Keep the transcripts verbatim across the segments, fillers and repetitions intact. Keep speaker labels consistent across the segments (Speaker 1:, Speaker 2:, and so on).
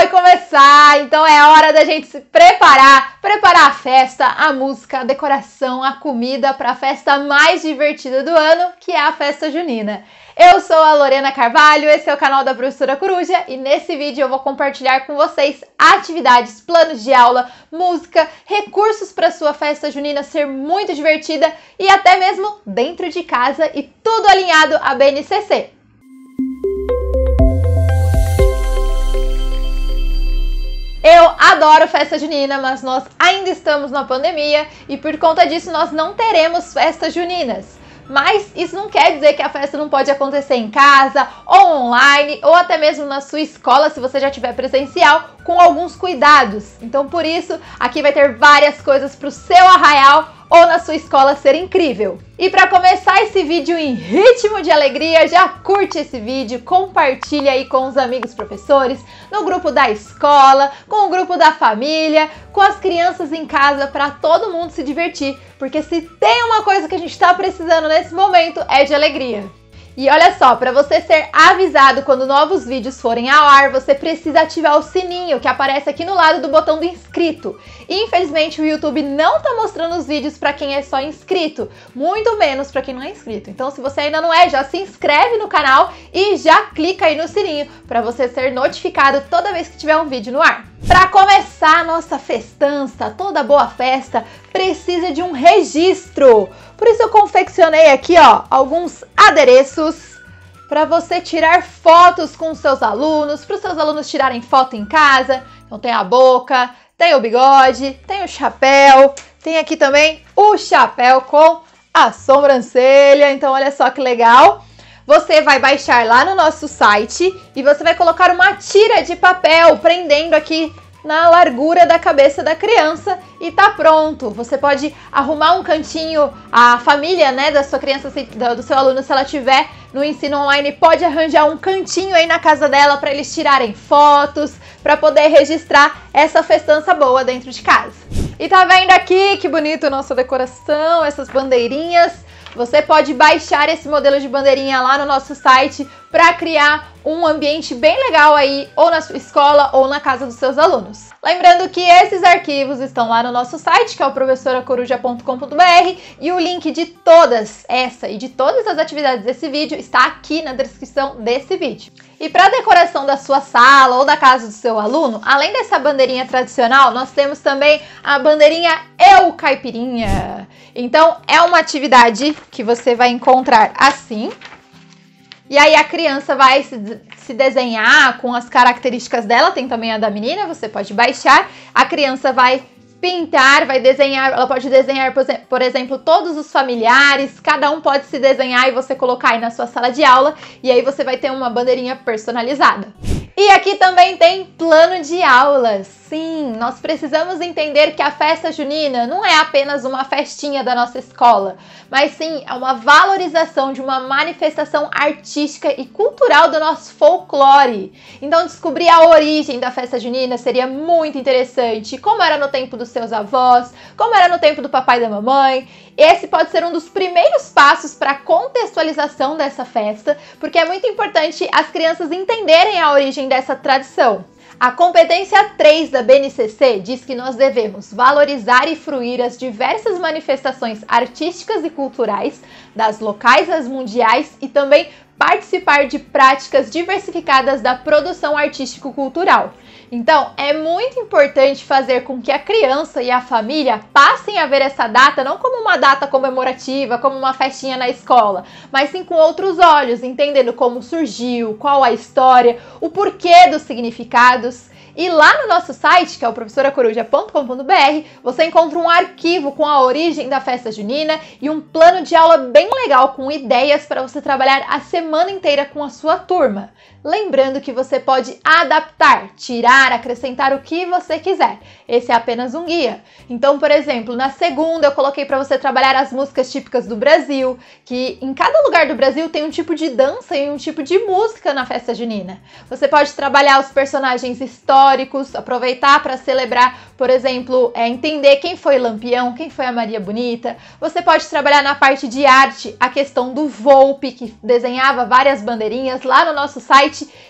Speaker 1: vai começar, então é hora da gente se preparar, preparar a festa, a música, a decoração, a comida para a festa mais divertida do ano, que é a festa junina. Eu sou a Lorena Carvalho, esse é o canal da Professora Coruja e nesse vídeo eu vou compartilhar com vocês atividades, planos de aula, música, recursos para sua festa junina ser muito divertida e até mesmo dentro de casa e tudo alinhado à B N C C. Eu adoro festa junina, mas nós ainda estamos na pandemia e por conta disso nós não teremos festas juninas. Mas isso não quer dizer que a festa não pode acontecer em casa, ou online, ou até mesmo na sua escola, se você já tiver presencial, com alguns cuidados. Então, por isso, aqui vai ter várias coisas para o seu arraial ou na sua escola ser incrível. E para começar esse vídeo em ritmo de alegria, já curte esse vídeo, compartilha aí com os amigos professores, no grupo da escola, com o grupo da família, com as crianças em casa, para todo mundo se divertir, porque se tem uma coisa que a gente está precisando nesse momento é de alegria. E olha só, para você ser avisado quando novos vídeos forem ao ar, você precisa ativar o sininho que aparece aqui no lado do botão do inscrito. E, infelizmente, o YouTube não está mostrando os vídeos para quem é só inscrito, muito menos para quem não é inscrito. Então, se você ainda não é, já se inscreve no canal e já clica aí no sininho para você ser notificado toda vez que tiver um vídeo no ar. Para começar a nossa festança, toda boa festa precisa de um registro. Por isso eu confeccionei aqui, ó, alguns adereços para você tirar fotos com seus alunos, para os seus alunos tirarem foto em casa. Então tem a boca, tem o bigode, tem o chapéu, tem aqui também o chapéu com a sobrancelha. Então olha só que legal. Você vai baixar lá no nosso site e você vai colocar uma tira de papel prendendo aqui na largura da cabeça da criança e tá pronto. Você pode arrumar um cantinho, a família, né, da sua criança, do seu aluno, se ela tiver no ensino online, pode arranjar um cantinho aí na casa dela para eles tirarem fotos, para poder registrar essa festança boa dentro de casa. E tá vendo aqui que bonito nossa decoração, essas bandeirinhas? Você pode baixar esse modelo de bandeirinha lá no nosso site para criar um ambiente bem legal aí, ou na sua escola ou na casa dos seus alunos. Lembrando que esses arquivos estão lá no nosso site, que é o professora coruja ponto com ponto br, e o link de todas essa e de todas as atividades desse vídeo está aqui na descrição desse vídeo. E para a decoração da sua sala ou da casa do seu aluno, além dessa bandeirinha tradicional, nós temos também a bandeirinha Eu Caipirinha. Então, é uma atividade que você vai encontrar assim. E aí a criança vai se, se desenhar com as características dela, tem também a da menina, você pode baixar. A criança vai pintar, vai desenhar, ela pode desenhar, por exemplo, todos os familiares, cada um pode se desenhar e você colocar aí na sua sala de aula, e aí você vai ter uma bandeirinha personalizada. E aqui também tem plano de aulas. Sim, nós precisamos entender que a festa junina não é apenas uma festinha da nossa escola, mas sim é uma valorização de uma manifestação artística e cultural do nosso folclore. Então descobrir a origem da festa junina seria muito interessante, como era no tempo dos seus avós, como era no tempo do papai e da mamãe. Esse pode ser um dos primeiros passos para a contextualização dessa festa, porque é muito importante as crianças entenderem a origem dessa tradição. A competência três da B N C C diz que nós devemos valorizar e fruir as diversas manifestações artísticas e culturais, das locais às mundiais, e também participar de práticas diversificadas da produção artístico-cultural. Então, é muito importante fazer com que a criança e a família passem a ver essa data não como uma data comemorativa, como uma festinha na escola, mas sim com outros olhos, entendendo como surgiu, qual a história, o porquê dos significados. E lá no nosso site, que é o professora coruja ponto com ponto br, você encontra um arquivo com a origem da festa junina e um plano de aula bem legal com ideias para você trabalhar a semana inteira com a sua turma. Lembrando que você pode adaptar, tirar, acrescentar o que você quiser. Esse é apenas um guia. Então, por exemplo, na segunda eu coloquei para você trabalhar as músicas típicas do Brasil, que em cada lugar do Brasil tem um tipo de dança e um tipo de música na festa junina. Você pode trabalhar os personagens históricos, aproveitar para celebrar, por exemplo, é, entender quem foi Lampião, quem foi a Maria Bonita. Você pode trabalhar na parte de arte a questão do Volpe, que desenhava várias bandeirinhas. Lá no nosso site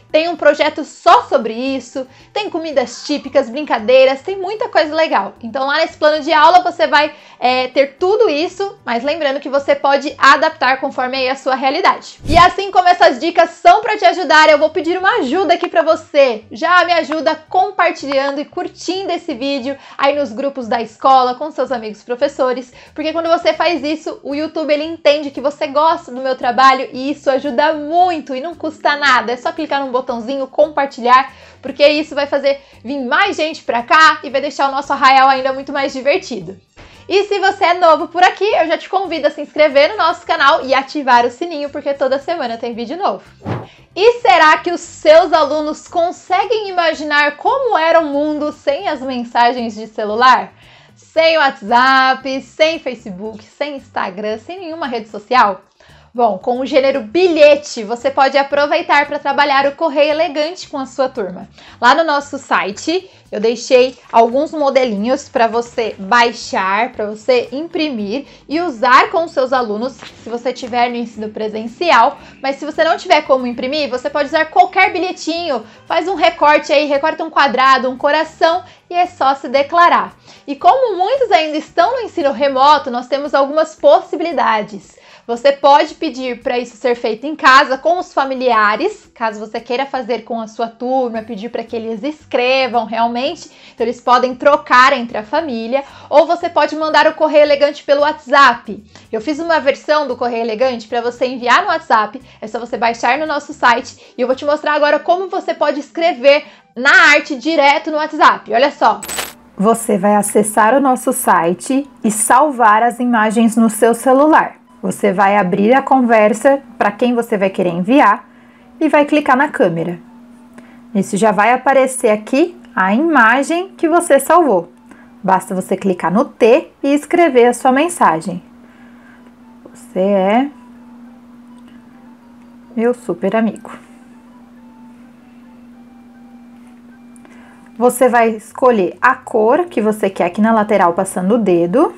Speaker 1: tem um projeto só sobre isso, tem comidas típicas, brincadeiras, tem muita coisa legal. Então lá nesse plano de aula você vai é, ter tudo isso, mas lembrando que você pode adaptar conforme aí a sua realidade. E assim como essas dicas são para te ajudar, eu vou pedir uma ajuda aqui para você. Já me ajuda compartilhando e curtindo esse vídeo aí nos grupos da escola, com seus amigos professores, porque quando você faz isso, o YouTube ele entende que você gosta do meu trabalho e isso ajuda muito e não custa nada. É só clicar no botãozinho compartilhar, porque isso vai fazer vir mais gente pra cá e vai deixar o nosso arraial ainda muito mais divertido. E se você é novo por aqui, eu já te convido a se inscrever no nosso canal e ativar o sininho, porque toda semana tem vídeo novo. E será que os seus alunos conseguem imaginar como era o mundo sem as mensagens de celular? Sem WhatsApp, sem Facebook, sem Instagram, sem nenhuma rede social? Bom, com o gênero bilhete, você pode aproveitar para trabalhar o correio elegante com a sua turma. Lá no nosso site, eu deixei alguns modelinhos para você baixar, para você imprimir e usar com os seus alunos, se você tiver no ensino presencial. Mas se você não tiver como imprimir, você pode usar qualquer bilhetinho, faz um recorte aí, recorta um quadrado, um coração e é só se declarar. E como muitos ainda estão no ensino remoto, nós temos algumas possibilidades. Você pode pedir para isso ser feito em casa com os familiares, caso você queira fazer com a sua turma, pedir para que eles escrevam realmente, então eles podem trocar entre a família, ou você pode mandar o correio elegante pelo WhatsApp. Eu fiz uma versão do correio elegante para você enviar no WhatsApp, é só você baixar no nosso site e eu vou te mostrar agora como você pode escrever na arte direto no WhatsApp. Olha só.
Speaker 2: Você vai acessar o nosso site e salvar as imagens no seu celular. Você vai abrir a conversa para quem você vai querer enviar e vai clicar na câmera. Isso já vai aparecer aqui a imagem que você salvou. Basta você clicar no T e escrever a sua mensagem. Você é meu super amigo. Você vai escolher a cor que você quer aqui na lateral passando o dedo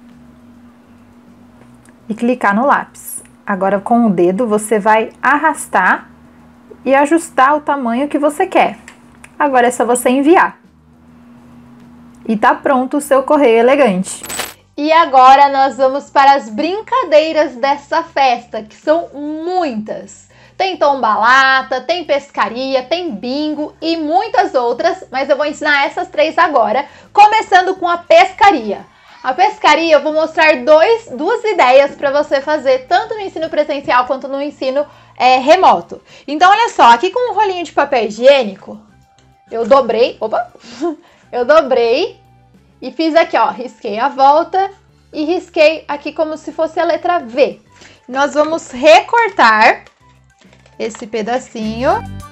Speaker 2: e clicar no lápis. Agora com o dedo você vai arrastar e ajustar o tamanho que você quer. Agora é só você enviar. E tá pronto o seu correio elegante.
Speaker 1: E agora nós vamos para as brincadeiras dessa festa, que são muitas. Tem tombalata, tem pescaria, tem bingo e muitas outras, mas eu vou ensinar essas três agora, começando com a pescaria. A pescaria eu vou mostrar dois, duas ideias para você fazer, tanto no ensino presencial quanto no ensino é, remoto. Então olha só, aqui com um rolinho de papel higiênico, eu dobrei, opa, eu dobrei e fiz aqui, ó, risquei a volta e risquei aqui como se fosse a letra V. Nós vamos recortar esse pedacinho.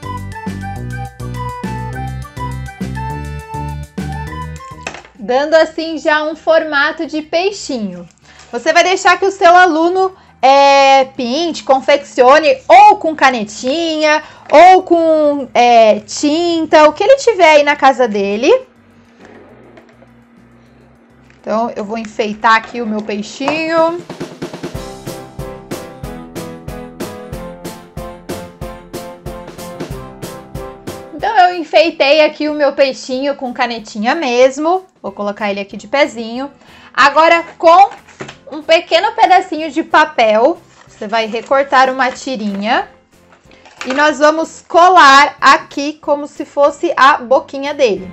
Speaker 1: Dando assim já um formato de peixinho. Você vai deixar que o seu aluno é, pinte, confeccione ou com canetinha, ou com é, tinta, o que ele tiver aí na casa dele. Então eu vou enfeitar aqui o meu peixinho. Então eu enfeitei aqui o meu peixinho com canetinha mesmo. Vou colocar ele aqui de pezinho. Agora com um pequeno pedacinho de papel, você vai recortar uma tirinha. E nós vamos colar aqui como se fosse a boquinha dele.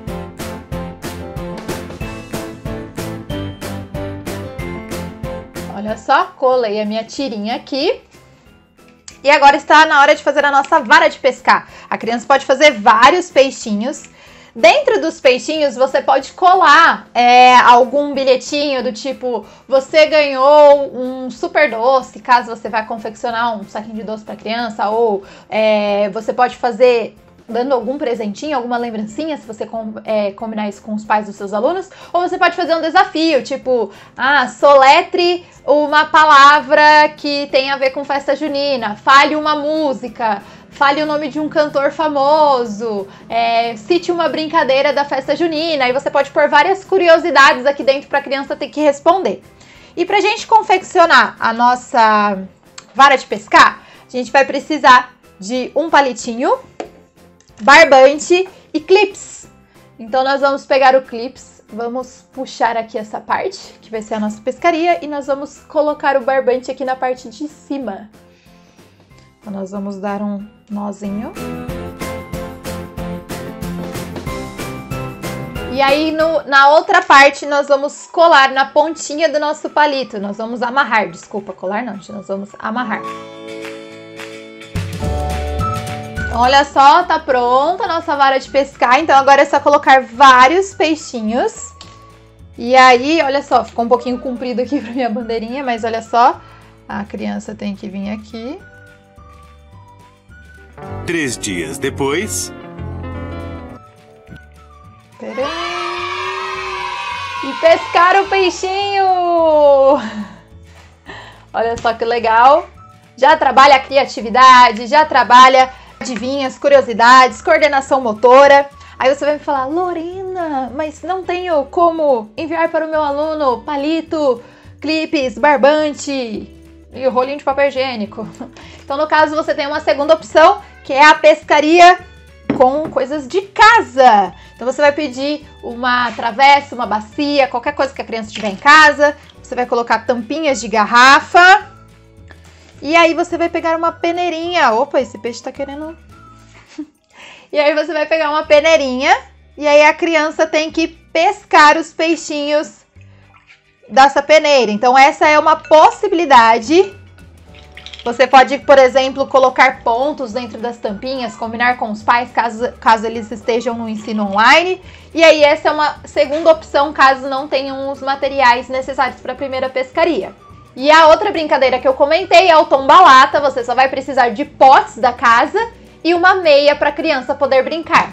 Speaker 1: Olha só, colei a minha tirinha aqui. E agora está na hora de fazer a nossa vara de pescar. A criança pode fazer vários peixinhos. Dentro dos peixinhos, você pode colar é, algum bilhetinho do tipo, você ganhou um super doce, caso você vá confeccionar um saquinho de doce para criança, ou é, você pode fazer dando algum presentinho, alguma lembrancinha, se você é, combinar isso com os pais dos seus alunos, ou você pode fazer um desafio, tipo, ah, soletre uma palavra que tem a ver com festa junina, fale uma música, fale o nome de um cantor famoso, é, cite uma brincadeira da festa junina, aí você pode pôr várias curiosidades aqui dentro para a criança ter que responder. E para a gente confeccionar a nossa vara de pescar, a gente vai precisar de um palitinho, barbante e clips. Então nós vamos pegar o clips, vamos puxar aqui essa parte, que vai ser a nossa pescaria, e nós vamos colocar o barbante aqui na parte de cima. Então nós vamos dar um nozinho. E aí, no, na outra parte, nós vamos colar na pontinha do nosso palito. Nós vamos amarrar, desculpa, colar não, gente, nós vamos amarrar. Então, olha só, tá pronta a nossa vara de pescar. Então, agora é só colocar vários peixinhos. E aí, olha só, ficou um pouquinho comprido aqui pra minha bandeirinha, mas olha só, a criança tem que vir aqui.
Speaker 3: Três dias depois...
Speaker 1: E pescar o peixinho! Olha só que legal! Já trabalha a criatividade, já trabalha adivinhas, curiosidades, coordenação motora. Aí você vai me falar, Lorena, mas não tenho como enviar para o meu aluno palito, clipes, barbante e o rolinho de papel higiênico. Então, no caso, você tem uma segunda opção, que é a pescaria com coisas de casa. Então você vai pedir uma travessa, uma bacia, qualquer coisa que a criança tiver em casa. Você vai colocar tampinhas de garrafa. E aí você vai pegar uma peneirinha. Opa, esse peixe tá querendo... E aí você vai pegar uma peneirinha. E aí a criança tem que pescar os peixinhos dessa peneira. Então essa é uma possibilidade. Você pode, por exemplo, colocar pontos dentro das tampinhas, combinar com os pais caso, caso eles estejam no ensino online. E aí essa é uma segunda opção caso não tenham os materiais necessários para a primeira pescaria. E a outra brincadeira que eu comentei é o tomba-lata. Você só vai precisar de potes da casa e uma meia para a criança poder brincar.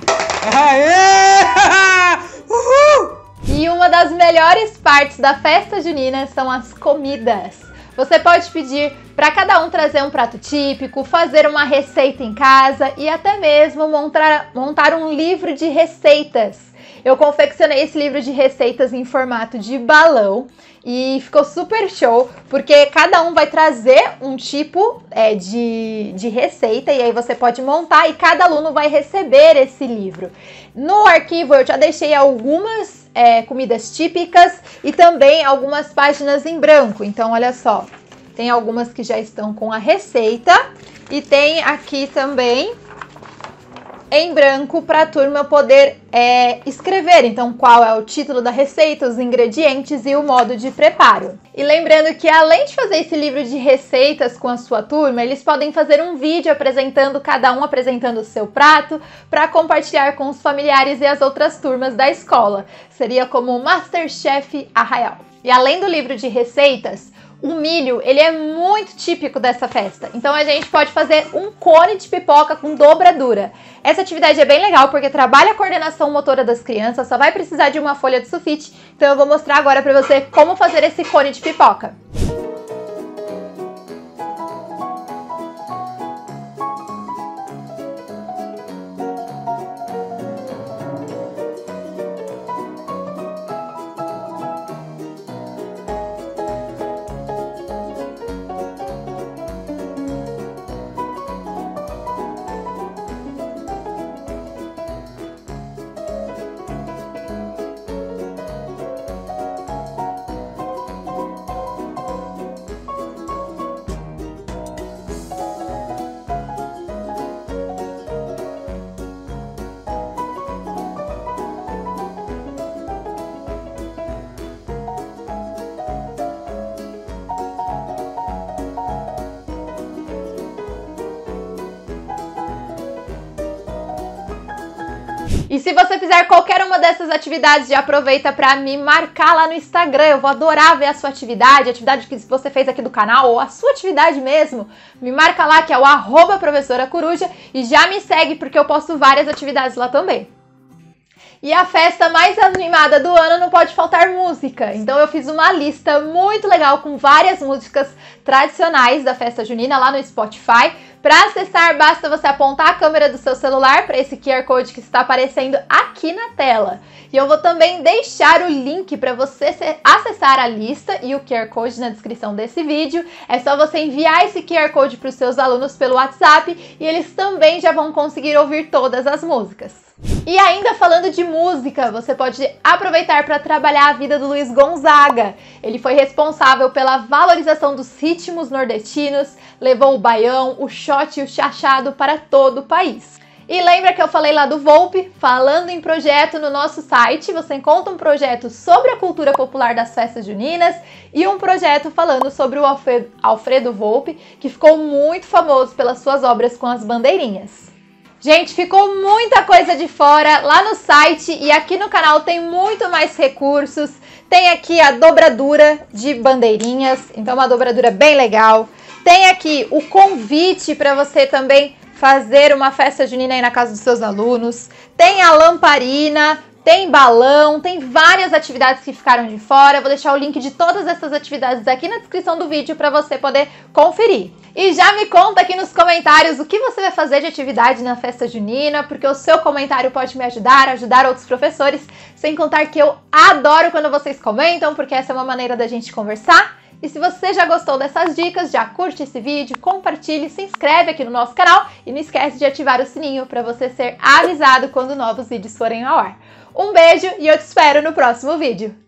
Speaker 1: Uhul! E uma das melhores partes da festa junina são as comidas. Você pode pedir para cada um trazer um prato típico, fazer uma receita em casa e até mesmo montar, montar um livro de receitas. Eu confeccionei esse livro de receitas em formato de balão e ficou super show, porque cada um vai trazer um tipo é, de, de receita e aí você pode montar e cada aluno vai receber esse livro. No arquivo eu já deixei algumas é, comidas típicas e também algumas páginas em branco, então olha só. Tem algumas que já estão com a receita e tem aqui também em branco para a turma poder é, escrever. Então, qual é o título da receita, os ingredientes e o modo de preparo. E lembrando que além de fazer esse livro de receitas com a sua turma, eles podem fazer um vídeo apresentando, cada um apresentando o seu prato, para compartilhar com os familiares e as outras turmas da escola. Seria como o Masterchef Arraial. E além do livro de receitas, o milho, ele é muito típico dessa festa. Então a gente pode fazer um cone de pipoca com dobradura. Essa atividade é bem legal porque trabalha a coordenação motora das crianças, só vai precisar de uma folha de sulfite. Então eu vou mostrar agora para você como fazer esse cone de pipoca. E se você fizer qualquer uma dessas atividades, já aproveita para me marcar lá no Instagram. Eu vou adorar ver a sua atividade, a atividade que você fez aqui do canal, ou a sua atividade mesmo. Me marca lá, que é o arroba professora coruja, e já me segue, porque eu posto várias atividades lá também. E a festa mais animada do ano não pode faltar música. Então eu fiz uma lista muito legal com várias músicas tradicionais da festa junina lá no Spotify, Para acessar, basta você apontar a câmera do seu celular para esse Q R Code que está aparecendo aqui na tela. E eu vou também deixar o link para você acessar a lista e o Q R Code na descrição desse vídeo. É só você enviar esse Q R Code para os seus alunos pelo WhatsApp e eles também já vão conseguir ouvir todas as músicas. E ainda falando de música, você pode aproveitar para trabalhar a vida do Luiz Gonzaga. Ele foi responsável pela valorização dos ritmos nordestinos, levou o baião, o shot e o chachado para todo o país. E lembra que eu falei lá do Volpe? Falando em projeto, no nosso site você encontra um projeto sobre a cultura popular das festas juninas e um projeto falando sobre o Alfredo, Alfredo Volpe, que ficou muito famoso pelas suas obras com as bandeirinhas. Gente, ficou muita coisa de fora lá no site e aqui no canal tem muito mais recursos. Tem aqui a dobradura de bandeirinhas, então uma dobradura bem legal. Tem aqui o convite para você também fazer uma festa junina aí na casa dos seus alunos. Tem a lamparina, tem balão, tem várias atividades que ficaram de fora. Eu vou deixar o link de todas essas atividades aqui na descrição do vídeo para você poder conferir. E já me conta aqui nos comentários o que você vai fazer de atividade na festa junina, porque o seu comentário pode me ajudar, ajudar outros professores, sem contar que eu adoro quando vocês comentam, porque essa é uma maneira da gente conversar. E se você já gostou dessas dicas, já curte esse vídeo, compartilhe, se inscreve aqui no nosso canal e não esquece de ativar o sininho para você ser avisado quando novos vídeos forem ao ar. Um beijo e eu te espero no próximo vídeo.